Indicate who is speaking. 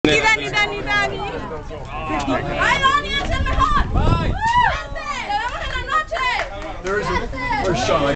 Speaker 1: Dani. ¡Ay, Dani, es el mejor! ¡Vente! ¡Te vemos en la noche!